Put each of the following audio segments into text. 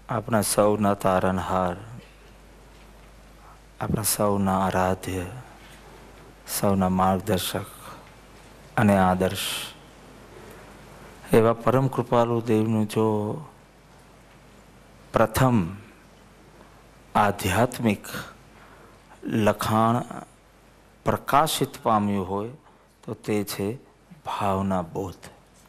આપણા સૌના તારણહાર, આપણા સૌના આરાધ્ય, સૌના માર્ગદર્શક અને આદર્શ એવા પરમ કૃપાલુ દેવનું જો પ્રથમ આધ્યાત્મિક લખાણ પ્રકાશિત પામ્યું હોય તો તે છે ભાવના બોધ.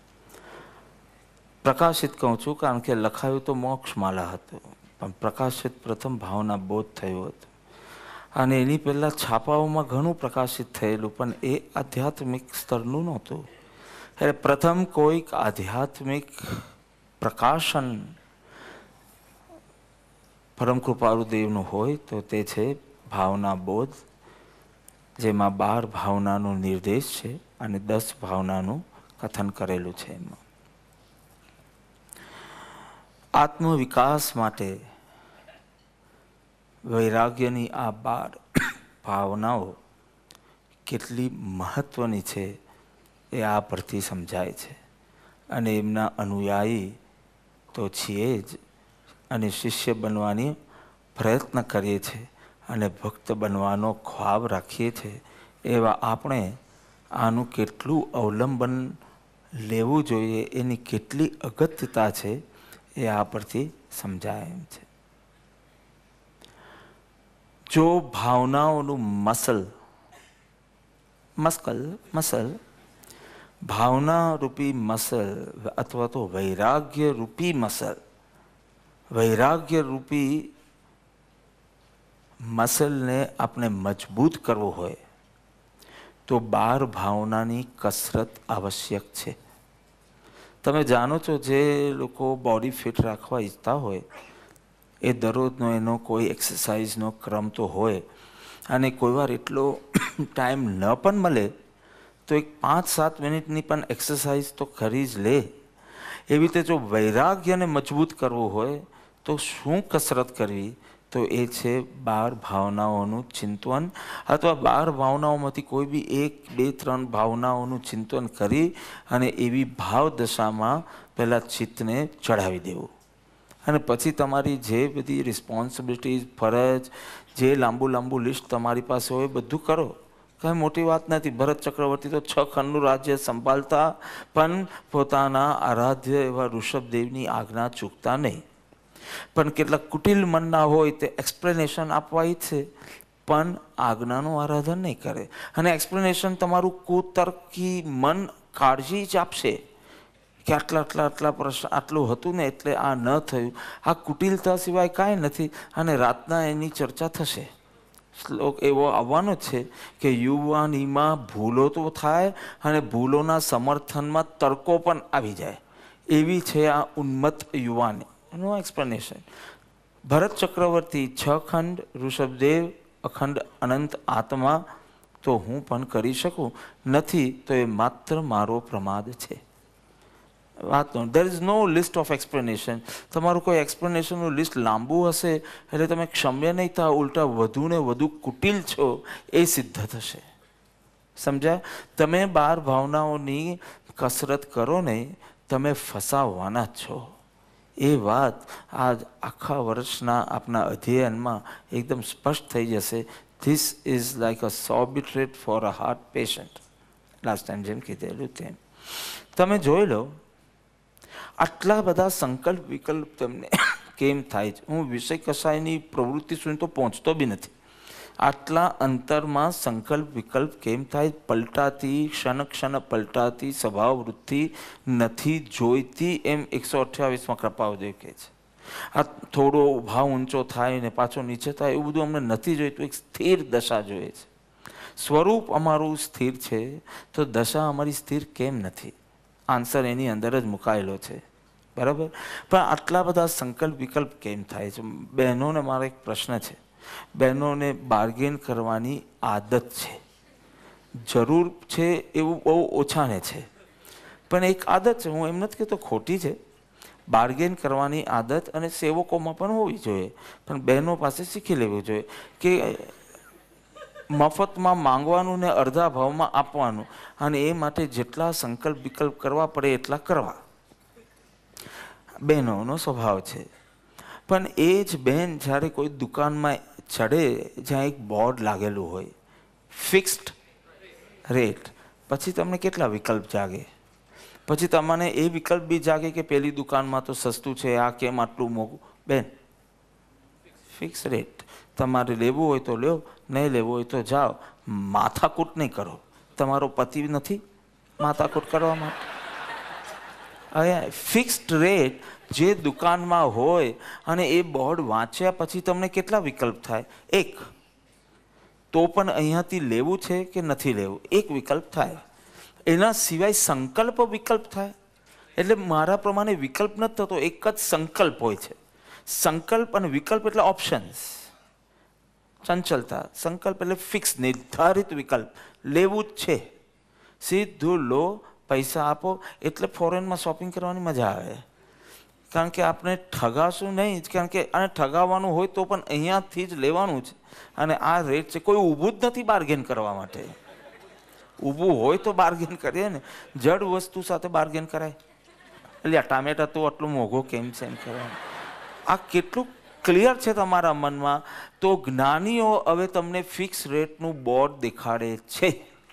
પ્રકાશિત કહું છું કારણ કે લખાયું તો મોક્ષમાલા હતું, પણ પ્રકાશિત પ્રથમ ભાવના બોધ થયું હતું. અને એની પહેલાં છાપાઓમાં ઘણું પ્રકાશિત થયેલું, પણ એ આધ્યાત્મિક સ્તરનું નહોતું. એટલે પ્રથમ કોઈક આધ્યાત્મિક પ્રકાશન પરમ કૃપાળુ દેવનું હોય તો તે છે ભાવના બોધ, જેમાં 12 ભાવનાનો નિર્દેશ છે અને 10 ભાવનાનું કથન કરેલું છે. એમાં આત્મવિકાસ માટે વૈરાગ્યની આ 12 ભાવનાઓ કેટલી મહત્વની છે એ આ પરથી સમજાય છે. અને એમના અનુયાયી તો છીએ જ, અને શિષ્ય બનવાની પ્રયત્ન કરીએ છીએ અને ભક્ત બનવાનો ખ્વાબ રાખીએ છીએ. એવા આપણે આનું કેટલું અવલંબન લેવું જોઈએ, એની કેટલી અગત્યતા છે એ આ પરથી સમજાય એમ છે. જો ભાવનાઓનું મસલ ભાવના રૂપી મસલ અથવા તો વૈરાગ્ય રૂપી મસલ, વૈરાગ્ય રૂપી મસલને આપણે મજબૂત કરવો હોય તો 12 ભાવનાની કસરત આવશ્યક છે. તમે જાણો છો, જે લોકો બોડી ફિટ રાખવા ઈચ્છતા હોય એ દરરોજનો એનો કોઈ એક્સરસાઇઝનો ક્રમ તો હોય, અને કોઈ વાર એટલો ટાઈમ ન પણ મળે તો એક 5-7 મિનિટની પણ એક્સરસાઇઝ તો કરી જ લે. એવી રીતે જો વૈરાગ્યને મજબૂત કરવું હોય તો શું કસરત કરવી? તો એ છે 12 ભાવનાઓનું ચિંતન, અથવા 12 ભાવનાઓમાંથી કોઈ બી 1, 2, 3 ભાવનાઓનું ચિંતન કરી અને એવી ભાવ દશામાં પહેલાં ચિત્તને ચઢાવી દેવું. અને પછી તમારી જે બધી રિસ્પોન્સિબિલિટીઝ, ફરજ, જે લાંબુ લિસ્ટ તમારી પાસે હોય બધું કરો. કાંઈ મોટી વાત નથી. ભરત ચક્રવર્તી તો 6 ખંડનું રાજ્ય સંભાળતા પણ પોતાના આરાધ્ય એવા ઋષભદેવની આજ્ઞા ચૂકતા નહીં. પણ કેટલાક કુટિલ મનના હોય તે એક્સપ્લેનેશન આપવા ઈચ્છે પણ આજ્ઞાનું આરાધન નહીં કરે. અને એક્સપ્લેનેશન તમારું કુતર્કી મન કાળજી જ આપશે કે આટલા પ્રશ્ન આટલું હતું ને એટલે આ ન થયું. આ કુટિલતા સિવાય કાંઈ નથી. અને રાતના એની ચર્ચા થશે. શ્લોક એવો આવવાનો છે કે યુવાનીમાં ભૂલો તો થાય અને ભૂલોના સમર્થનમાં તર્કો પણ આવી જાય. એવી છે આ ઉન્મત્ત યુવાની. નો એક્સપ્લેનેશન. ભરત ચક્રવર્તી 6 ખંડ, ઋષભદેવ અખંડ અનંત આત્મા તો હું પણ કરી શકું નથી, તો એ માત્ર મારો પ્રમાદ છે. વાતનો there is no list of explanation. તમારું કોઈ એક્સપ્લેનેશનનું લિસ્ટ લાંબુ હશે એટલે તમે ક્ષમ્ય નહીં થા, ઉલટા વધુ ને વધુ કુટિલ છો એ સિદ્ધ થશે. સમજ્યા? તમે 12 ભાવનાઓની કસરત કરો નહીં, તમે ફસાવવાના જ છો. એ વાત આ આખા વર્ષના આપણા અધ્યયનમાં એકદમ સ્પષ્ટ થઈ જશે. This is like a Sorbitrate for a heart patient. Last time જેમ કીધેલું તેમ તમે જોઈ લો, આટલા બધા સંકલ્પ વિકલ્પ તમને કેમ થાય છે? હું વિષય કસાયની પ્રવૃત્તિ સુધી તો પહોંચતો બી નથી. આટલા અંતરમાં સંકલ્પ વિકલ્પ કેમ થાય? પલટાતી ક્ષણ પલટાતી સ્વભાવ વૃત્તિ નથી જોઈતી એમ 128માં કૃપાદેવ કહે છે. આ થોડો ભાવ ઊંચો થાય ને પાછો નીચે થાય એવું બધું અમને નથી જોઈતું. એક સ્થિર દશા જોઈએ છે. સ્વરૂપ અમારું સ્થિર છે તો દશા અમારી સ્થિર કેમ નથી? આન્સર એની અંદર જ મુકાયેલો છે. બરાબર? પણ આટલા બધા સંકલ્પ વિકલ્પ કેમ થાય છે? બહેનોને મારો એક પ્રશ્ન છે. બહેનોને બાર્ગેન કરવાની આદત છે. જરૂર છે એવું બહુ ઓછાને છે, પણ એક આદત છે. હું એમ નથી કહેતો ખોટી છે. બાર્ગેન કરવાની આદત અને સેવકોમાં પણ હોવી જોઈએ, પણ બહેનો પાસે શીખી લેવું જોઈએ કે મફતમાં માંગવાનું ને અડધા ભાવમાં આપવાનું, અને એ માટે જેટલા સંકલ્પ વિકલ્પ કરવા પડે એટલા કરવા. બહેનોનો સ્વભાવ છે. પણ એ જ બહેન જ્યારે કોઈ દુકાનમાં ચડે જ્યાં એક બોર્ડ લાગેલું હોય ફિક્સ્ડ રેટ, પછી તમને કેટલા વિકલ્પ જાગે? પછી તમને એ વિકલ્પ બી જાગે કે પેલી દુકાનમાં તો સસ્તું છે, આ કેમ આટલું મોંઘું? બેન, ફિક્સ રેટ. તમારે લેવું હોય તો લ્યો, નહીં લેવું હોય તો જાઓ. માથાકૂટ નહીં કરો. તમારો પતિ નથી માથાકૂટ કરવા માટે. અહીંયા ફિક્સ્ડ રેટ જે દુકાનમાં હોય અને એ બોર્ડ વાંચ્યા પછી તમને કેટલા વિકલ્પ થાય? એક. તો પણ અહીંયાથી લેવું છે કે નથી લેવું, એક વિકલ્પ થાય. એના સિવાય સંકલ્પ વિકલ્પ થાય. એટલે મારા પ્રમાણે વિકલ્પ નથી થતો, એક જ સંકલ્પ હોય છે. સંકલ્પ અને વિકલ્પ એટલે ઓપ્શન્સ, ચંચલતા. સંકલ્પ એટલે ફિક્સ નિર્ધારિત વિકલ્પ, લેવું જ છે. સીધું લો, પૈસા આપો. એટલે ફોરેનમાં શોપિંગ કરવાની મજા આવે, કારણ કે આપણે ઠગાશું નહીં. કારણ કે આને ઠગાવવાનું હોય તો પણ અહીંયાથી જ લેવાનું છે. અને આ રેટ છે, કોઈ ઊભું જ નથી બાર્ગેન કરવા માટે. ઊભું હોય તો બાર્ગેન કરીએ ને. જડ વસ્તુ સાથે બાર્ગેન કરાય? એટલે આ ટામેટા તો આટલું મોંઘો કેમ છે એમ કહેવાય. આ કેટલું ક્લિયર છે તમારા મનમાં? તો જ્ઞાનીઓ હવે તમને ફિક્સ રેટનું બોર્ડ દેખાડે છે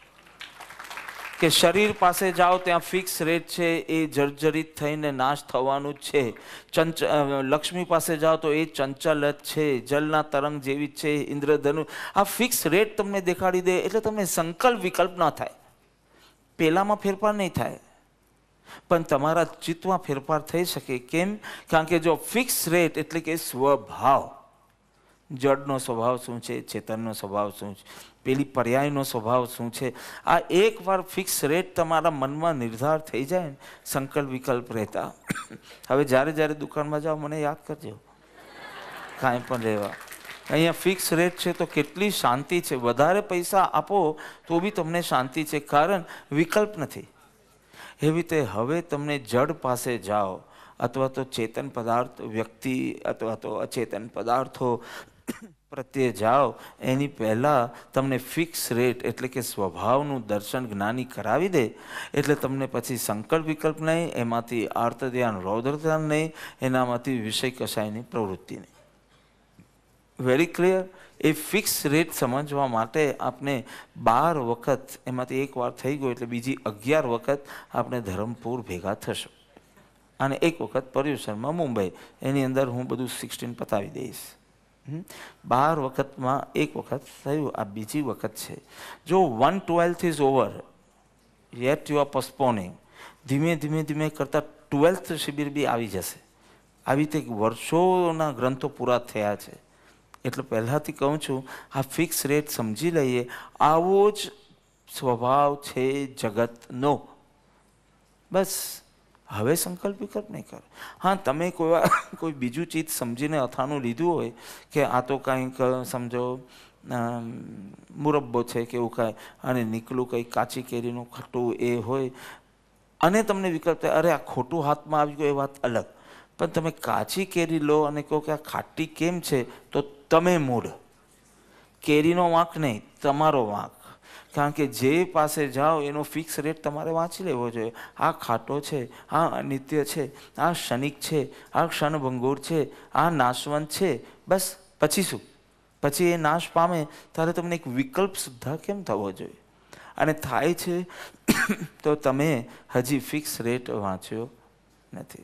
કે શરીર પાસે જાઓ ત્યાં ફિક્સ રેટ છે, એ જર્જરિત થઈને નાશ થવાનું જ છે. લક્ષ્મી પાસે જાઓ તો એ ચંચલ જ છે, જલના તરંગ જેવી જ છે, ઇન્દ્રધનુ. આ ફિક્સ રેટ તમને દેખાડી દે એટલે તમને સંકલ્પ વિકલ્પ ન થાય. પેલામાં ફેરફાર નહીં થાય, પણ તમારા ચિત્તમાં ફેરફાર થઈ શકે. કેમ? કારણ કે જો ફિક્સ રેટ એટલે કે સ્વભાવ, જડનો સ્વભાવ શું છે, ચેતનનો સ્વભાવ શું છે, પેલી પર્યાયનો સ્વભાવ શું છે, આ એકવાર ફિક્સ રેટ તમારા મનમાં નિર્ધાર થઈ જાય ને, સંકલ્પ વિકલ્પ રહેતા. હવે જ્યારે જ્યારે દુકાનમાં જાઓ મને યાદ કરજો, કાંઈ પણ લેવા. અહીંયા ફિક્સ રેટ છે તો કેટલી શાંતિ છે. વધારે પૈસા આપો તો બી તમને શાંતિ છે, કારણ વિકલ્પ નથી. એવી રીતે હવે તમને જડ પાસે જાઓ અથવા તો ચેતન પદાર્થ, વ્યક્તિ અથવા તો અચેતન પદાર્થો પ્રત્યે જાઓ, એની પહેલાં તમને ફિક્સ રેટ એટલે કે સ્વભાવનું દર્શન જ્ઞાની કરાવી દે. એટલે તમને પછી સંકલ્પ વિકલ્પ નહીં, એમાંથી આર્ત ધ્યાન રૌદ્ર ધ્યાન નહીં, એનામાંથી વિષય કશાયની પ્રવૃત્તિ નહીં. Very clear? એ ફિક્સ રેટ સમજવા માટે આપણે 12 વખત, એમાંથી એક વાર થઈ ગયો એટલે બીજી 11 વખત આપણે ધરમપુર ભેગા થશું. અને એક વખત પર્યુષણમાં મુંબઈ. એની અંદર હું બધું 16 પતાવી દઈશ. 12 વખતમાં એક વખત થયું, આ બીજી વખત છે. જો 1/12 is over, yet you are postponing. ધીમે ધીમે ધીમે કરતાં 12th શિબિર બી આવી જશે. આવી રીતે વર્ષોના ગ્રંથો પૂરા થયા છે. એટલે પહેલાંથી કહું છું, આ ફિક્સ રેટ સમજી લઈએ. આવો જ સ્વભાવ છે જગતનો. બસ હવે સંકલ્પ વિકલ્પ નહીં કરો. હા, તમે કોઈ બીજું ચીજ સમજીને અથાણું લીધું હોય કે આ તો કાંઈક સમજો મુરબ્બો છે કે એવું કાંઈ, અને નીકળું કંઈક કાચી કેરીનું ખટ્ટું એ હોય, અને તમને વિકલ્પ થાય, અરે આ ખોટું હાથમાં આવી ગયું, એ વાત અલગ. પણ તમે કાચી કેરી લો અને કહો કે આ ખાટી કેમ છે, તો તમે મૂળ. કેરીનો વાંક નહીં, તમારો વાંક. કારણ કે જે પાસે જાઓ એનો ફિક્સ રેટ તમારે વાંચી લેવો જોઈએ. આ ખાટો છે, આ અનિત્ય છે, આ ક્ષણિક છે, આ ક્ષણભંગુર છે, આ નાશવંત છે. બસ પછી શું? પછી એ નાશ પામે ત્યારે તમને એક વિકલ્પ સુદ્ધા કેમ થવો જોઈએ? અને થાય છે તો તમે હજી ફિક્સ રેટ વાંચ્યો નથી.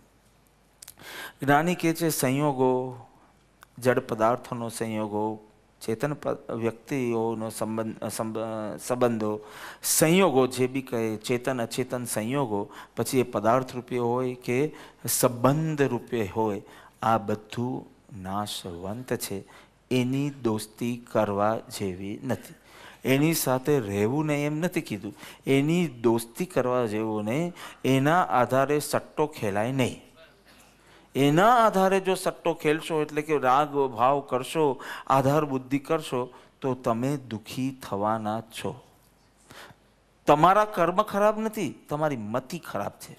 જ્ઞાની કહે છે સંયોગો, જડ પદાર્થોનો સંયોગો, ચેતન વ્યક્તિઓનો સંબંધો, સંયોગો જે બી કહે, ચેતન અચેતન સંયોગો, પછી એ પદાર્થ રૂપે હોય કે સંબંધ રૂપે હોય, આ બધું નાશવંત છે. એની દોસ્તી કરવા જેવી નથી. એની સાથે રહેવું નહીં એમ નથી કીધું, એની દોસ્તી કરવા જેવું નહીં. એના આધારે સટ્ટો ખેલાય નહીં. એના આધારે જો સટ્ટો ખેલશો એટલે કે રાગ ભાવ કરશો, આધાર બુદ્ધિ કરશો, તો તમે દુઃખી થવાના છો. તમારા કર્મ ખરાબ નથી, તમારી મતિ ખરાબ છે.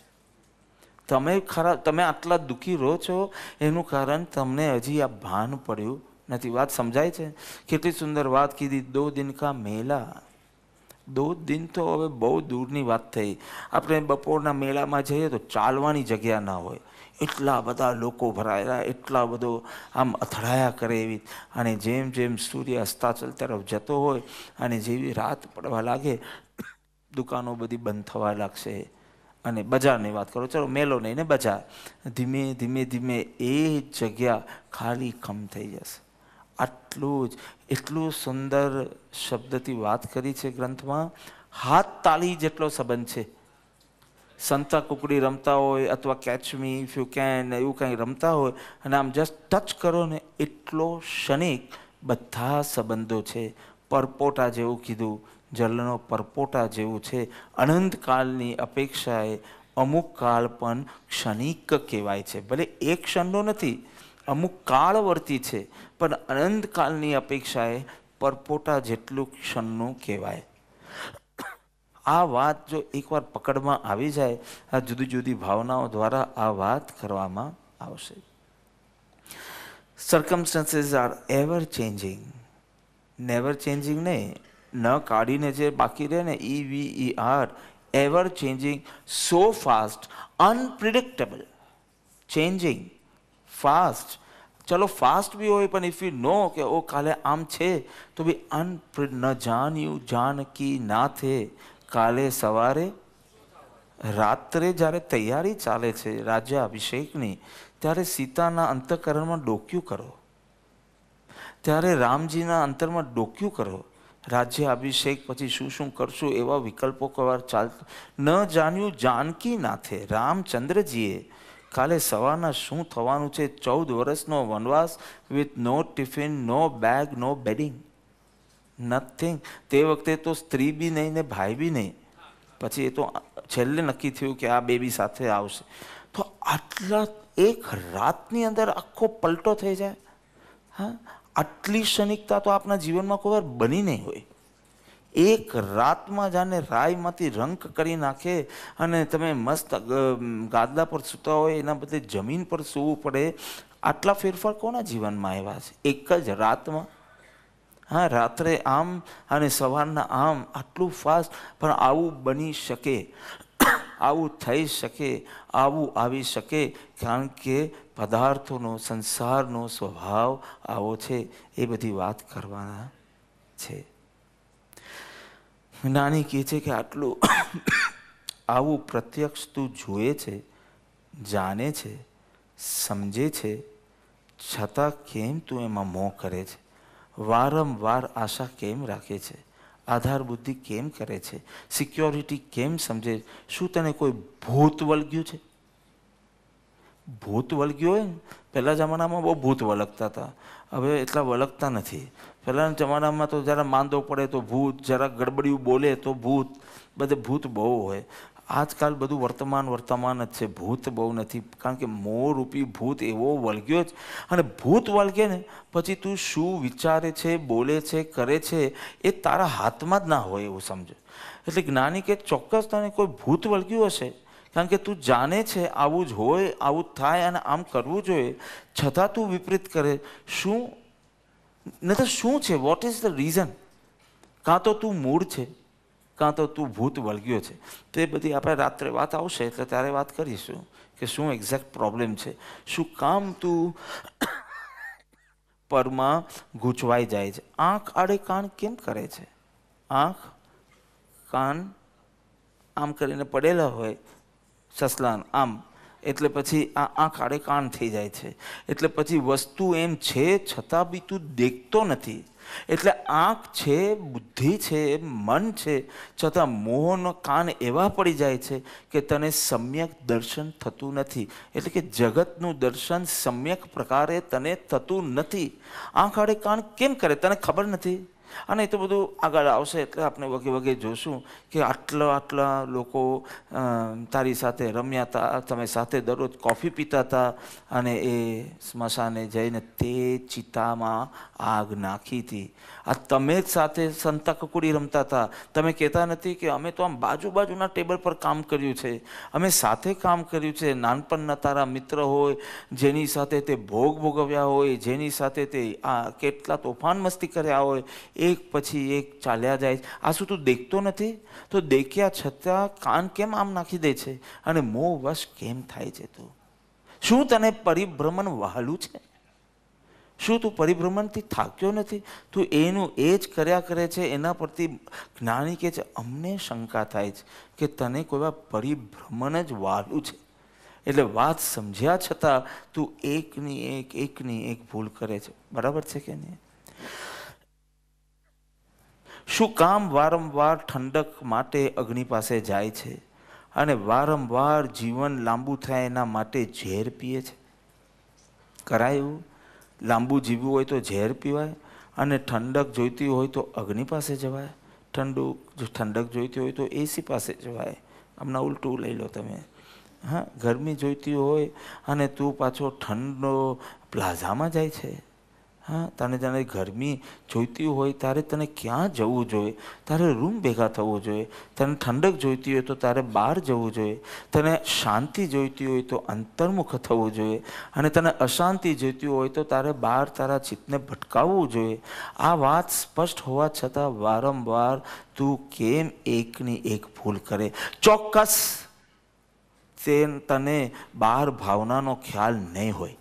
તમે આટલા દુઃખી રહો છો એનું કારણ તમને હજી આ ભાન પડ્યું નથી. વાત સમજાય છે? કેટલી સુંદર વાત કીધી. 2 દિન કા મેલા. 2 દિન તો હવે બહુ દૂરની વાત થઈ. આપણે બપોરના મેળામાં જઈએ તો ચાલવાની જગ્યા ના હોય, એટલા બધા લોકો ભરાયેલા, એટલા બધો આમ અથડાયા કરે એવી. અને જેમ જેમ સૂર્ય અસ્તાચલ તરફ જતો હોય અને જેવી રાત પડવા લાગે, દુકાનો બધી બંધ થવા લાગશે. અને બજારની વાત કરો, ચલો મેલો નહીં ને બજાર, ધીમે ધીમે ધીમે એ જગ્યા ખાલી ખમ થઈ જશે. આટલું જ, એટલું સુંદર શબ્દથી વાત કરી છે ગ્રંથમાં. હાથ તાળી જેટલો સંબંધ છે. સંતા કુકડી રમતા હોય અથવા catch me if you can એવું કંઈ રમતા હોય અને આમ જસ્ટ ટચ કરો ને એટલો ક્ષણિક બધા સંબંધો છે. પરપોટા જેવું કીધું, જલનો પરપોટા જેવું છે. અનંતકાળની અપેક્ષાએ અમુક કાળ પણ ક્ષણિક કહેવાય છે. ભલે એક ક્ષણનો નથી, અમુક કાળવર્તી છે, પણ અનંતકાળની અપેક્ષાએ પરપોટા જેટલું ક્ષણનું કહેવાય. આ વાત જો એકવાર પકડમાં આવી જાય, આ જુદી જુદી ભાવનાઓ દ્વારા આ વાત કરવામાં આવશે. Circumstances are ever changing. Never changing નહીં, ન કાઢીને જે બાકી રહે ને, EVER, ever changing, so fast, unpredictable, changing fast. ચલો ફાસ્ટ બી હોય, પણ ઇફ યુ નો કે ઓ કાલે આમ છે, તો બી ન જાણ્યું જાનકી નાથે કાલે સવારે રાત્રે જ્યારે તૈયારી ચાલે છે રાજ્ય અભિષેકની, ત્યારે સીતાના અંતઃકરણમાં ડોક્યું કરો, ત્યારે રામજીના અંતરમાં ડોક્યું કરો. રાજ્ય અભિષેક પછી શું શું કરશું એવા વિકલ્પો કવાર ચાલતું. ન જાણ્યું જાનકી નાથે, રામચંદ્રજીએ કાલે સવારના શું થવાનું છે. 14 વર્ષનો વનવાસ with no tiffin, no bag, no bedding, nothing. તે વખતે તો સ્ત્રી બી નહીં ને ભાઈ બી નહીં. પછી એ તો છેલ્લે નક્કી થયું કે આ બેબી સાથે આવશે. તો આટલા એક રાતની અંદર આખો પલટો થઈ જાય. હા, આટલી ક્ષણિકતા તો આપણા જીવનમાં કોઈ વાર બની નહીં હોય. એક રાતમાં જાણે રાયમાંથી રંક કરી નાખે અને તમે મસ્ત ગાદલા પર સૂતા હોય એના બદલે જમીન પર સૂવું પડે. આટલા ફેરફાર કોના જીવનમાં આવ્યા છે એક જ રાતમાં? હા, રાત્રે આમ અને સવારના આમ, આટલું ફાસ્ટ. પણ આવું બની શકે, આવું થઈ શકે, આવું આવી શકે, કારણ કે પદાર્થોનો, સંસારનો સ્વભાવ આવો છે. એ બધી વાત કરવાના છે. નાની કહે છે કે આટલું આવું પ્રત્યક્ષ તું જોએ છે, જાણે છે, સમજે છે, છતાં કેમ તું એમાં મોહ કરે છે? વારંવાર આશા કેમ રાખે છે? આધાર બુદ્ધિ કેમ કરે છે? સિક્યોરિટી કેમ સમજે? શું તને કોઈ ભૂત વળગ્યું છે? ભૂત વળગ્યું હોય ને, પહેલા જમાનામાં બહુ ભૂત વળગતા હતા, હવે એટલા વળગતા નથી. પહેલાના જમાનામાં તો જરા માંદો પડે તો ભૂત, જરા ગડબડિયું બોલે તો ભૂત, બધે ભૂત બહુ હોય. આજકાલ બધું વર્તમાન જ છે, ભૂત બહુ નથી. કારણ કે મોહરૂપી ભૂત એવો વળગ્યો જ. અને ભૂત વળગે ને પછી તું શું વિચારે છે, બોલે છે, કરે છે એ તારા હાથમાં જ ના હોય એવું સમજો. એટલે જ્ઞાની કે ચોક્કસ તને કોઈ ભૂત વળગ્યું હશે, કારણ કે તું જાણે છે આવું જ હોય, આવું જ થાય અને આમ કરવું જોઈએ, છતાં તું વિપરીત કરે. શું ન તો શું છે? What is the reason? કાં તો તું મૂળ છે, કાં તો તું ભૂત વળગ્યો છે. તે બધી આપણે રાત્રે વાત આવશે એટલે ત્યારે વાત કરીશું કે શું એક્ઝેક્ટ પ્રોબ્લેમ છે. શું કામ તું પરમાં ગૂંચવાઈ જાય છે? આંખ આડે કાન કેમ કરે છે? આંખ કાન આમ કરીને પડેલા હોય સસલાન આમ, એટલે પછી આ આંખ આડે કાન થઈ જાય છે. એટલે પછી વસ્તુ એમ છે છતાં બી તું દેખતો નથી. એટલે આંખ છે, બુદ્ધિ છે, મન છે, છતાં મોહનો કાન એવા પડી જાય છે કે તને સમ્યક દર્શન થતું નથી. એટલે કે જગતનું દર્શન સમ્યક પ્રકારે તને થતું નથી. આંખ આડે કાન કેમ કરે તને ખબર નથી. અને એ તો બધું આગળ આવશે એટલે આપણે વગે વગે જોશું કે આટલા લોકો તારી સાથે રમ્યા હતા, તમે સાથે દરરોજ કોફી પીતા હતા અને એ સ્મશાને જઈને તે ચિતામાં આગ નાખી હતી. આ તમે જ સાથે સંતા કુકડી રમતા હતા. તમે કહેતા નથી કે અમે તો આમ બાજુના ટેબલ પર કામ કર્યું છે, અમે સાથે કામ કર્યું છે. નાનપણના તારા મિત્ર હોય, જેની સાથે તે ભોગ ભોગવ્યા હોય, જેની સાથે તે કેટલા તોફાન મસ્તી કર્યા હોય, એક પછી એક ચાલ્યા જાય. આ શું તું દેખતો નથી? તો દેખ્યા છતાં કાન કેમ આમ નાખી દે છે અને મોહ વશ કેમ થાય છે? તું શું તને પરિભ્રમણ વહાલું છે? શું તું પરિભ્રમણથી થાક્યો નથી? તું એનું એ જ કર્યા કરે છે. એના પરથી જ્ઞાની કહે છે અમને શંકા થાય છે કે તને કોઈ વાર પરિભ્રમણ જ વહાલું છે. એટલે વાત સમજ્યા છતાં તું એકની એક ભૂલ કરે છે. બરાબર છે કે નહીં? શું કામ વારંવાર ઠંડક માટે અગ્નિ પાસે જાય છે અને વારંવાર જીવન લાંબુ થાય એના માટે ઝેર પીએ છે? કરાય એવું? લાંબુ જીવવું હોય તો ઝેર પીવાય, અને ઠંડક જોઈતી હોય તો અગ્નિ પાસે જવાય. ઠંડક જોઈતી હોય તો એસી પાસે જવાય. હમણાં ઉલટું લઈ લો તમે. હા, ગરમી જોઈતી હોય અને તું પાછો ઠંડો પ્લાઝામાં જાય છે. હા, તને જાણે ગરમી જોઈતી હોય તારે તને ક્યાં જવું જોઈએ? તારે રૂમ ભેગા થવું જોઈએ. તને ઠંડક જોઈતી હોય તો તારે બહાર જવું જોઈએ. તને શાંતિ જોઈતી હોય તો અંતર્મુખ થવું જોઈએ. અને તને અશાંતિ જોઈતી હોય તો તારે બહાર તારા ચિત્તને ભટકાવવું જોઈએ. આ વાત સ્પષ્ટ હોવા છતાં વારંવાર તું કેમ એકની એક ભૂલ કરે? ચોક્કસ તને બહાર ભાવનાનો ખ્યાલ નહીં હોય.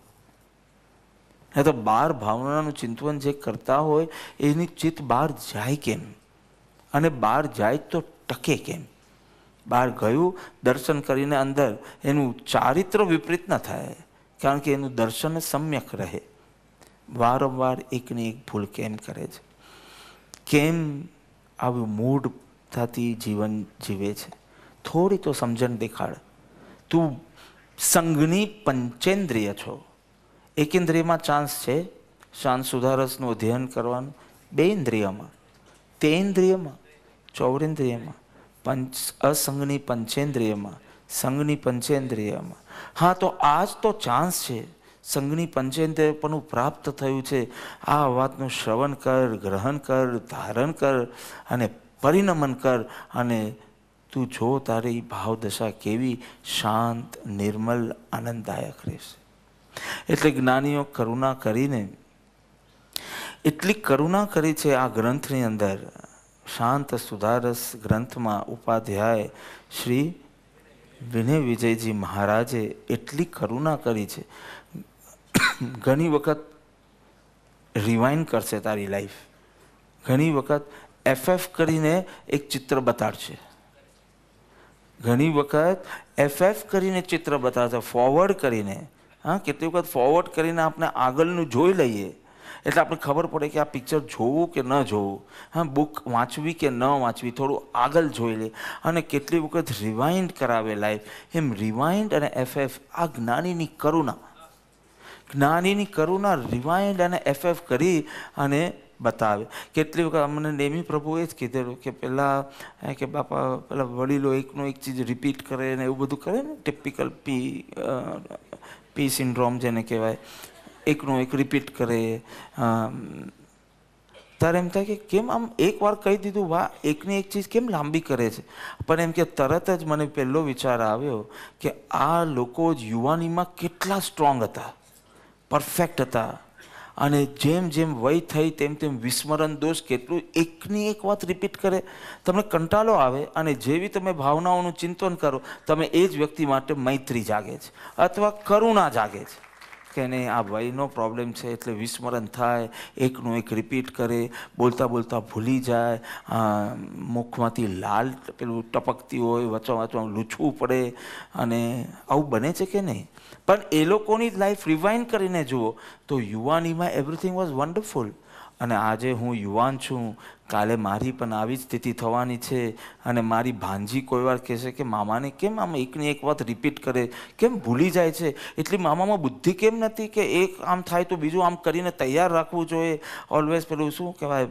નહીં તો બહાર ભાવનાનું ચિંતન જે કરતા હોય એની ચિત્ત બહાર જાય કેમ? અને બહાર જાય તો ટકે કેમ? બહાર ગયું દર્શન કરીને અંદર એનું ચારિત્ર વિપરીત ન થાય, કારણ કે એનું દર્શન સમ્યક રહે. વારંવાર એકની એક ભૂલ કેમ કરે છે? કેમ આવું મૂઢતાથી જીવન જીવે છે? થોડી તો સમજણ દેખાડ. તું સંઘની પંચેન્દ્રિય છો. એક ઇન્દ્રિયમાં ચાન્સ છે શાંત સુધારસનું અધ્યયન કરવાનું, 2 ઇન્દ્રિયમાં, 3 ઇન્દ્રિયમાં, 14 ઇન્દ્રિયમાં, અસંગની પંચેન્દ્રિયમાં, સંઘની પંચેન્દ્રિયમાં. હા, તો આજ તો ચાન્સ છે. સંઘની પંચેન્દ્રિય પણ પ્રાપ્ત થયું છે. આ વાતનું શ્રવણ કર, ગ્રહણ કર, ધારણ કર અને પરિણમન કર, અને તું જો તારી ભાવદશા કેવી શાંત, નિર્મલ, આનંદદાયક રહેશે. એટલે જ્ઞાનીઓ કરુણા કરીને, એટલી કરુણા કરી છે આ ગ્રંથની અંદર. શાંત સુધારસ ગ્રંથમાં ઉપાધ્યાય શ્રી વિનયવિજયજી મહારાજે એટલી કરુણા કરી છે. ઘણી વખત રિવાઇન્ડ કરશે તારી લાઈફ. ઘણી વખત FF કરીને એક ચિત્ર બતાડશે. ઘણી વખત FF કરીને ચિત્ર બતાડશે, ફોરવર્ડ કરીને. હા, કેટલી વખત ફોરવર્ડ કરીને આપણે આગળનું જોઈ લઈએ એટલે આપણે ખબર પડે કે આ પિક્ચર જોવું કે ન જોવું. હા, બુક વાંચવી કે ન વાંચવી, થોડું આગળ જોઈ લે. અને કેટલી વખત રિવાઇન્ડ કરાવે લાઈફ. એમ રિવાઇન્ડ અને FF આ જ્ઞાનીની કરુણા. જ્ઞાનીની કરુણા રિવાઇન્ડ અને FF કરી અને બતાવે. કેટલી વખત અમને નેમી પ્રભુએ જ કીધેલું કે પહેલાં કે બાપા પેલા વડીલો એકનો એક ચીજ રિપીટ કરે ને એવું બધું કરે ને, ટિપિકલ પી સિન્ડ્રોમ જેને કહેવાય, એકનું એક રિપીટ કરે. ત્યારે એમ થાય કે કેમ આમ એકવાર કહી દીધું, વાહ, એકની એક ચીજ કેમ લાંબી કરે છે? પણ એમ કે તરત જ મને પહેલો વિચાર આવ્યો કે આ લોકો જ યુવાનીમાં કેટલા સ્ટ્રોંગ હતા, પરફેક્ટ હતા, અને જેમ જેમ વય થઈ તેમ તેમ વિસ્મરણ દોષ કેટલું એકની એક વાત રિપીટ કરે. તમને કંટાળો આવે, અને જેવી તમે ભાવનાઓનું ચિંતન કરો તમે એ જ વ્યક્તિ માટે મૈત્રી જાગે છે અથવા કરુણા જાગે છે કે નહીં આ વયનો પ્રોબ્લેમ છે એટલે વિસ્મરણ થાય, એકનું એક રિપીટ કરે, બોલતા બોલતા ભૂલી જાય, મુખમાંથી લાલ પેલું ટપકતી હોય, વચમાં લૂછવું પડે, અને આવું બને છે કે નહીં? પણ એ લોકોની લાઈફ રિવાઇન્ડ કરીને જુઓ તો યુવાનીમાં એવરીથિંગ વોઝ વન્ડરફુલ. અને આજે હું યુવાન છું, કાલે મારી પણ આવી જ સ્થિતિ થવાની છે. અને મારી ભાંજી કોઈ વાર કહેશે કે મામાને કેમ આમ એકની એક વાત રિપીટ કરે, કેમ ભૂલી જાય છે? એટલી મામામાં બુદ્ધિ કેમ નથી કે એક આમ થાય તો બીજું આમ કરીને તૈયાર રાખવું જોઈએ? ઓલવેઝ પેલું શું કહેવાય,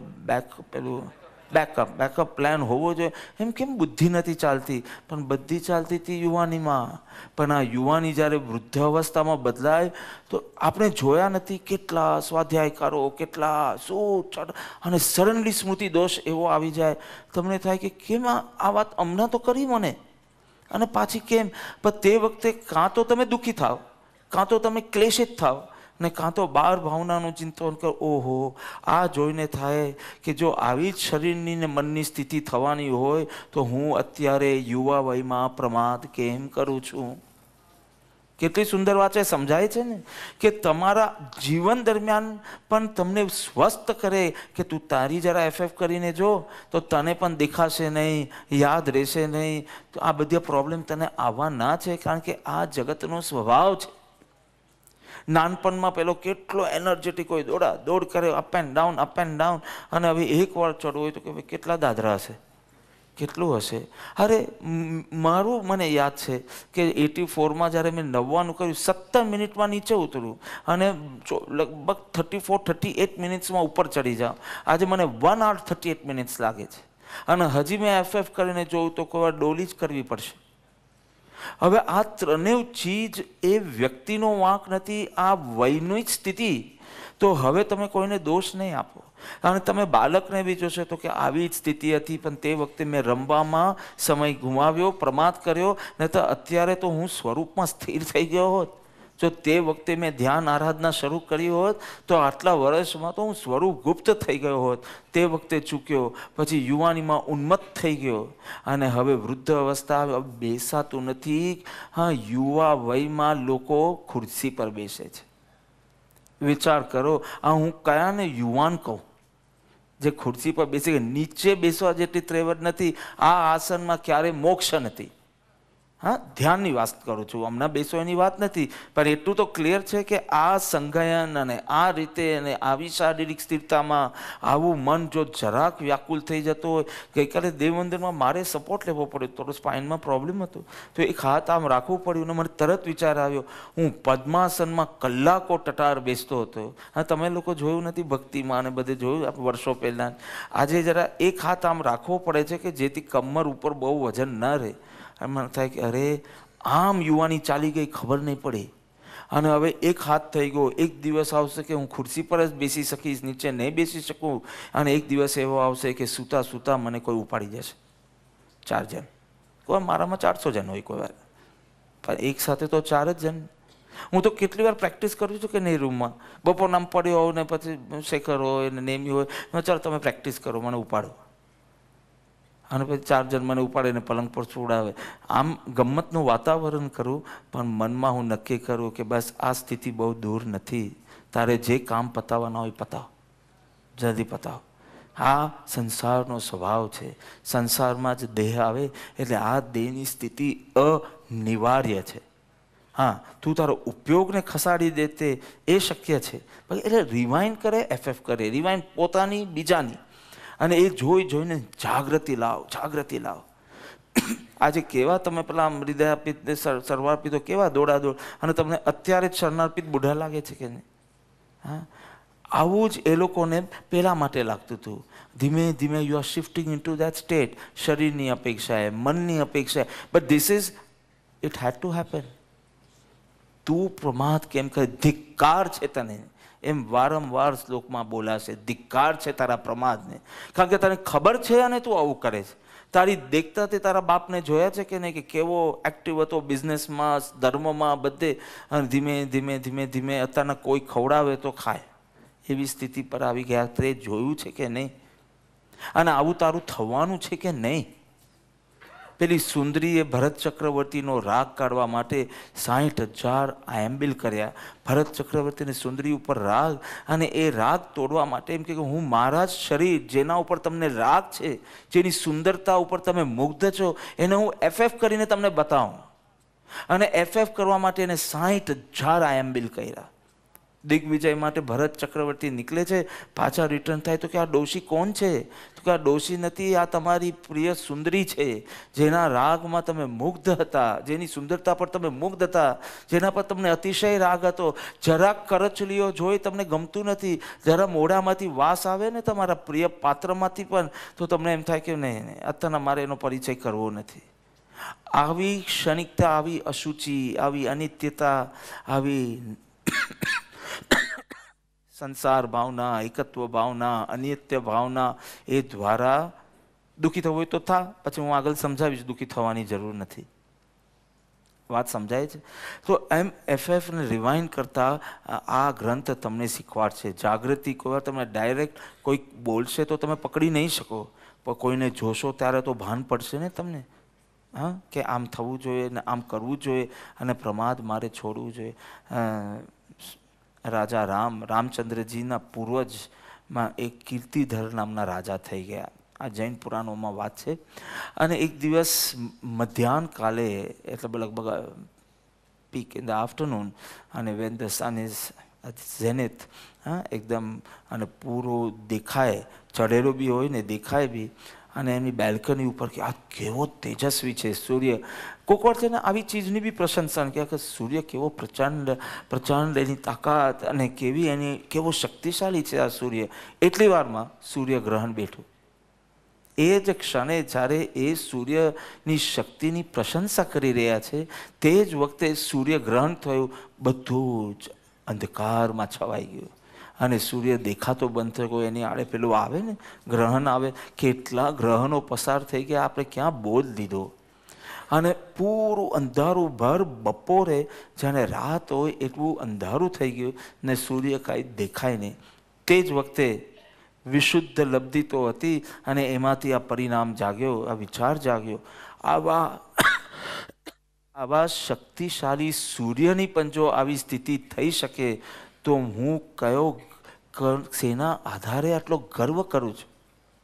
બેકઅપ પ્લાન હોવો જોઈએ. એમ કેમ બુદ્ધિ નથી ચાલતી? પણ બધી ચાલતી હતી યુવાનીમાં. પણ આ યુવાની જ્યારે વૃદ્ધ અવસ્થામાં બદલાય તો આપણે જોયા નથી કેટલા સ્વાધ્યાયકારો, કેટલા શું, અને સડનલી સ્મૃતિ દોષ એવો આવી જાય. તમને થાય કે કેમ આ વાત હમણાં તો કરી મને, અને પાછી કેમ? પણ તે વખતે કાં તો તમે દુઃખી થાવ, કાં તો તમે ક્લેશિત થાવ, ને કાં તો બાર ભાવનાનું ચિંતન કરો. ઓહો, આ જોઈને થાય કે જો આવી જ શરીરની ને મનની સ્થિતિ થવાની હોય તો હું અત્યારે યુવા વયમાં પ્રમાદ કેમ કરું છું? કેટલી સુંદર વાત છે, સમજાય છે ને કે તમારા જીવન દરમિયાન પણ તમને સ્વસ્થ કરે કે તું તારી જરા એફએફ કરીને જો તો તને પણ દેખાશે નહીં, યાદ રહેશે નહીં. તો આ બધા પ્રોબ્લેમ તને આવવા ના છે, કારણ કે આ જગતનો સ્વભાવ છે. નાનપણમાં પેલો કેટલો એનર્જેટિક હોય, દોડા દોડ કરે, અપ એન્ડ ડાઉન, અને હવે એક વાર ચડવું હોય તો કે કેટલા દાદરા હશે, કેટલું હશે. અરે મારું મને યાદ છે કે 84માં જ્યારે મેં 90 કર્યું, 17 મિનિટમાં નીચે ઉતર્યું અને લગભગ 34-38 મિનિટ્સમાં ઉપર ચડી જાઉં. આજે મને 1 hour 38 મિનિટ્સ લાગે છે, અને હજી મેં એફએફ કરીને જોઉં તો કોઈ વાર ડોલી જ કરવી પડશે. હવે આ ત્રણેય ચીજ એ વ્યક્તિનો વાંક નથી, આ વયની જ સ્થિતિ. તો હવે તમે કોઈને દોષ નહીં આપો. અને તમે બાળકને બી જોશો તો કે આવી જ સ્થિતિ હતી, પણ તે વખતે મેં રમવામાં સમય ગુમાવ્યો, પ્રમાદ કર્યો, નહીં તો અત્યારે તો હું સ્વરૂપમાં સ્થિર થઈ ગયો હોત. જો તે વખતે મેં ધ્યાન આરાધના શરૂ કરી હોત તો આટલા વર્ષમાં તો હું સ્વરૂપ ગુપ્ત થઈ ગયો હોત. તે વખતે ચૂક્યો, પછી યુવાનીમાં ઉન્મત્ત થઈ ગયો, અને હવે વૃદ્ધ અવસ્થા બેસાતું નથી. હા, યુવા વયમાં લોકો ખુરશી પર બેસે છે. વિચાર કરો, આ હું કયાને યુવાન કહું જે ખુરશી પર બેસે, નીચે બેસવા જેટલી ત્રેવડ નથી. આ આસનમાં ક્યારે મોક્ષ નથી. હા, ધ્યાનની વાત કરું છું, હમણાં બેસો એની વાત નથી, પણ એટલું તો ક્લિયર છે કે આ સંગાયન અને આ રીતે અને આવી શારીરિક સ્થિરતામાં આવું મન જો જરાક વ્યાકુલ થઈ જતો હોય. ગઈકાલે દેવ મંદિરમાં મારે સપોર્ટ લેવો પડ્યો, થોડો સ્પાઇનમાં પ્રોબ્લેમ હતો, તો એક હાથ આમ રાખવું પડ્યું, અને મને તરત વિચાર આવ્યો, હું પદ્માસનમાં કલાકો ટટાર બેસતો હતો. હા, તમે લોકો જોયું નથી ભક્તિમાં અને બધે જોયું વર્ષો પહેલાં. આજે જરા એક હાથ આમ રાખવો પડે છે કે જેથી કમર ઉપર બહુ વજન ન રહે. મને થાય કે અરે આમ યુવાની ચાલી ગઈ, ખબર નહીં પડી. અને હવે એક હાથ થઈ ગયો. એક દિવસ આવશે કે હું ખુરશી પર જ બેસી શકીશ, નીચે નહીં બેસી શકું. અને એક દિવસ એવો આવશે કે સૂતા સૂતા મને કોઈ ઉપાડી જશે. 4 જણ, કોઈ મારામાં 400 જણ હોય કોઈ વાર, પણ એક સાથે તો 4 જ જણ. હું તો કેટલી વાર પ્રેક્ટિસ કરું છું કે નહીં, રૂમમાં બપોર નામ પડ્યો હોય ને પછી શેખર હોય ને નેમી હોય, ચાલો તમે પ્રેક્ટિસ કરો, મને ઉપાડો. અને પછી 4 જણ મને ઉપાડીને પલંગ પર છોડાવે. આમ ગમ્મતનું વાતાવરણ કરું, પણ મનમાં હું નક્કી કરું કે બસ આ સ્થિતિ બહુ દૂર નથી. તારે જે કામ પતાવવાના હોય પતાવ, જલ્દી પતાવ. આ સંસારનો સ્વભાવ છે. સંસારમાં જ દેહ આવે એટલે આ દેહની સ્થિતિ અનિવાર્ય છે. હા, તું તારો ઉપયોગને ખસાડી દે તે એ શક્ય છે. એટલે રિવાઇન્ડ કરે, એફએફ કરે, રિવાઇન્ડ પોતાની બીજાની, અને એ જોઈ જોઈને જાગૃતિ લાવ, જાગૃતિ લાવ. આજે કેવા તમે પેલા હૃદયાર્પિત સર્વાર્પિતો કેવા દોડાદોડ, અને તમને અત્યારે જ શરણાર્પિત બુઢા લાગે છે કે નહીં? હા, આવું જ એ લોકોને પેલા માટે લાગતું હતું. ધીમે ધીમે you are shifting in to that state. શરીરની અપેક્ષાએ, મનની અપેક્ષાએ, but this is it had to happen. તું પ્રમાદ કેમ કરે? ધિક્કાર છે તને, એમ વારંવાર શ્લોકમાં બોલાશે. ધિક્કાર છે તારા પ્રમાદને, કારણ કે તને ખબર છે અને તું આવું કરે છે. તારી દેખતા તે તારા બાપને જોયા છે કે નહીં, કે કેવો એક્ટિવ હતો બિઝનેસમાં, ધર્મમાં, બધે. અને ધીમે ધીમે ધીમે ધીમે અત્યારના કોઈ ખવડાવે તો ખાય એવી સ્થિતિ પર આવી ગયા. તે જોયું છે કે નહીં? અને આવું તારું થવાનું છે કે નહીં? પેલી સુંદરીએ ભરત ચક્રવર્તીનો રાગ કાઢવા માટે 60,000 આયંબિલ કર્યા. ભરત ચક્રવર્તીની સુંદરી ઉપર રાગ, અને એ રાગ તોડવા માટે એમ કે હું મારા જ શરીર, જેના ઉપર તમને રાગ છે, જેની સુંદરતા ઉપર તમે મુગ્ધ છો, એને હું એફએફ કરીને તમને બતાવું. અને એફએફ કરવા માટે એને 60,000 આયંબિલ કર્યા. દિગ્વિજય માટે ભરત ચક્રવર્તી નીકળે છે, પાછા રિટર્ન થાય તો કે આ ડોશી કોણ છે? તો કે આ ડોશી નથી, આ તમારી પ્રિય સુંદરી છે, જેના રાગમાં તમે મુગ્ધ હતા, જેની સુંદરતા પર તમે મુગ્ધ હતા, જેના પર તમને અતિશય રાગ હતો. જરાક કરચલીઓ જોઈ તમને ગમતું નથી, જરા મોઢામાંથી વાસ આવે ને તમારા પ્રિય પાત્રમાંથી પણ, તો તમને એમ થાય કે નહીં, અત્યારના મારે એનો પરિચય કરવો નથી. આવી ક્ષણિકતા, આવી અશુચિ, આવી અનિત્યતા, આવી સંસાર ભાવના, એકત્વ ભાવના, અનિત્ય ભાવના, એ દ્વારા દુઃખી થવું હોય તો થા. પછી હું આગળ સમજાવીશ, દુઃખી થવાની જરૂર નથી. વાત સમજાય છે? તો એમ એફએફને રિવાઇન્ડ કરતા આ ગ્રંથ તમને શીખવાડશે. જાગૃતિ કોઈ વાર તમને ડાયરેક્ટ કોઈ બોલશે તો તમે પકડી નહીં શકો, પણ કોઈને જોશો ત્યારે તો ભાન પડશે ને તમને. હા, કે આમ થવું જોઈએ ને આમ કરવું જોઈએ અને પ્રમાદ મારે છોડવું જોઈએ. રાજા રામચંદ્રજીના પૂર્વજમાં એક કીર્તિધર નામના રાજા થઈ ગયા. આ જૈન પુરાણોમાં વાત છે. અને એક દિવસ મધ્યાહન કાલે, એટલે લગભગ પીક ઇન ધ આફ્ટરનૂન, અને when the sun is zenith, હા, એકદમ, અને પૂરો દેખાય, ચઢેલો બી હોય ને દેખાય બી, અને એની બેલ્કની ઉપર કે આ કેવો તેજસ્વી છે સૂર્ય. કોઈક વાર છે ને આવી ચીજની બી પ્રશંસા કે સૂર્ય કેવો પ્રચંડ એની તાકાત અને કેવો શક્તિશાળી છે આ સૂર્ય. એટલી વારમાં સૂર્યગ્રહણ બેઠું. એ જ ક્ષણે જ્યારે એ સૂર્યની શક્તિની પ્રશંસા કરી રહ્યા છે તે જ વખતે સૂર્યગ્રહણ થયું. બધું જ અંધકારમાં છવાઈ ગયું અને સૂર્ય દેખાતો બંધ થઈ ગયો. એની આડે પેલું આવે ને ગ્રહણ આવે, કેટલા ગ્રહણો પસાર થઈ ગયા, આપણે ક્યાં બોધ લીધો. અને પૂરું અંધારું, ભર બપોરે જાણે રાત હોય એટલું અંધારું થઈ ગયું ને સૂર્ય કાંઈ દેખાય નહીં. તે જ વખતે વિશુદ્ધ લબ્ધિ તો હતી અને એમાંથી આ પરિણામ જાગ્યો, આ વિચાર જાગ્યો. આવા શક્તિશાળી સૂર્યની પણ જો આવી સ્થિતિ થઈ શકે તો હું શેના આધારે આટલો ગર્વ કરું છું.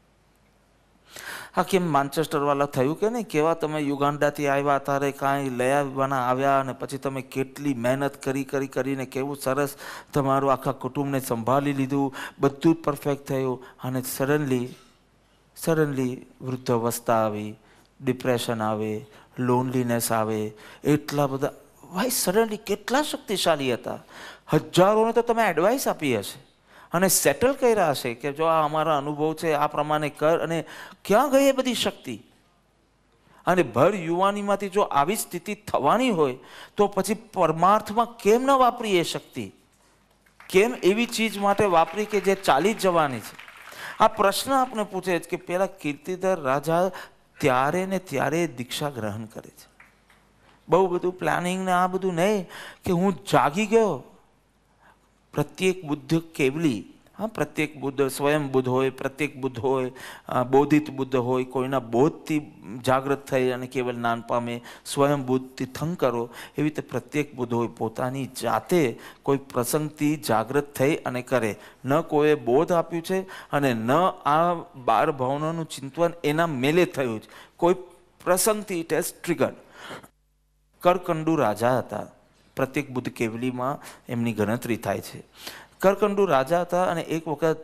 હા, કેમ માન્ચેસ્ટરવાળા થયું કે નહીં, કેવા તમે યુગાન્ડાથી આવ્યા ત્યારે કાંઈ લઈ આવવાના આવ્યા અને પછી તમે કેટલી મહેનત કરીને કેવું સરસ તમારું આખા કુટુંબને સંભાળી લીધું, બધું જ પરફેક્ટ થયું. અને સડનલી વૃદ્ધાવસ્થા આવી, ડિપ્રેશન આવે, લોનલીનેસ આવે, એટલા બધા. ભાઈ સડનલી કેટલા શક્તિશાળી હતા. હજારોને તો તમે એડવાઇસ આપી હશે અને સેટલ કર્યા હશે કે જો આ અમારા અનુભવ છે, આ પ્રમાણે કર. અને ક્યાં ગઈ એ બધી શક્તિ? અને ભર યુવાનીમાંથી જો આવી સ્થિતિ થવાની હોય તો પછી પરમાર્થમાં કેમ ન વાપરી એ શક્તિ? કેમ એવી ચીજ માટે વાપરી કે જે ચાલી જ જવાની છે? આ પ્રશ્ન આપણે પૂછે છે કે પેલા કીર્તિધર રાજા ત્યારે ને ત્યારે દીક્ષા ગ્રહણ કરે છે. બહુ બધું પ્લાનિંગ ને આ બધું નહીં કે હું જાગી ગયો. પ્રત્યેક બુદ્ધ કેવલી, હા, પ્રત્યેક બુદ્ધ સ્વયં બુદ્ધ હોય, પ્રત્યેક બુદ્ધ હોય, બોધિત બુદ્ધ હોય, કોઈના બોધથી જાગૃત થઈ અને કેવલ જ્ઞાન પામે, સ્વયં બુદ્ધથી થંગ કરો. એવી રીતે પ્રત્યેક બુદ્ધ હોય પોતાની જાતે કોઈ પ્રસંગથી જાગૃત થઈ અને કરે. ન કોઈએ બોધ આપ્યું છે અને ન આ 12 ભાવનાનું ચિંતન એના મેલે થયું છે. કોઈ પ્રસંગથી ઇટ હેઝ ટ્રિગર. કરકંડુ રાજા હતા. પ્રત્યેક બુદ્ધ કેવલીમાં એમની ગણતરી થાય છે. કરકંડુ રાજા હતા અને એક વખત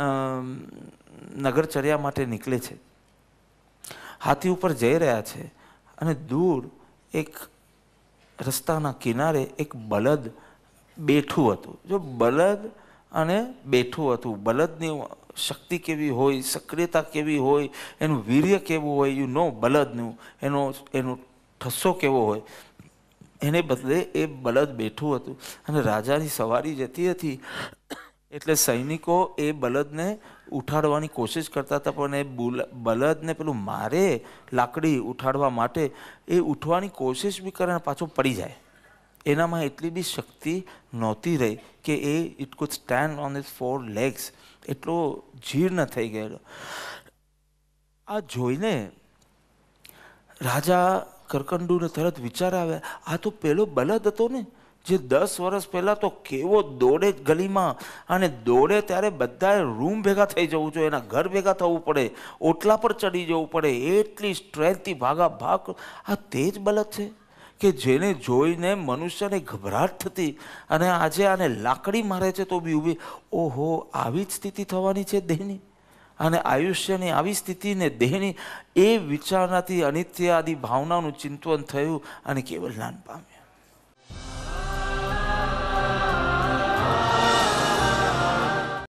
નગરચર્યા માટે નીકળે છે. હાથી ઉપર જઈ રહ્યા છે અને દૂર એક રસ્તાના કિનારે એક બળદ બેઠું હતું. જો બળદ અને બેઠું હતું, બળદની શક્તિ કેવી હોય, સક્રિયતા કેવી હોય, એનું વીર્ય કેવું હોય, બળદનું એનો ઠસ્સો કેવો હોય. એને બદલે એ બળદ બેઠું હતું અને રાજાની સવારી જતી હતી એટલે સૈનિકો એ બળદને ઉઠાડવાની કોશિશ કરતા હતા. પણ એ બળદને પેલું મારે લાકડી ઉઠાડવા માટે એ ઉઠવાની કોશિશ બી કરે અને પાછો પડી જાય. એનામાં એટલી બી શક્તિ નહોતી રહી કે it could stand on its 4 legs. એટલો જીર્ણ થઈ ગયેલો. આ જોઈને રાજા કરકંડુને તરત વિચાર આવ્યા, આ તો પેલો બળદ હતો ને જે 10 વર્ષ પહેલાં તો કેવો દોડે ગલીમાં, અને દોડે ત્યારે બધાએ રૂમ ભેગા થઈ જવું જોઈએ, એના ઘર ભેગા થવું પડે, ઓટલા પર ચડી જવું પડે, એટલી સ્ટ્રેન્થથી ભાગ. આ તે જ બળદ છે કે જેને જોઈને મનુષ્યને ગભરાટ થતી અને આજે આને લાકડી મારે છે તો બી ઊભી. ઓહો, આવી જ સ્થિતિ થવાની છે દેહની અને આયુષ્યની આવી સ્થિતિને દેહની. એ વિચારનાથી અનિત્ય આદિ ભાવનાનું ચિંતન થયું અને કેવલ જ્ઞાન પામ્યા.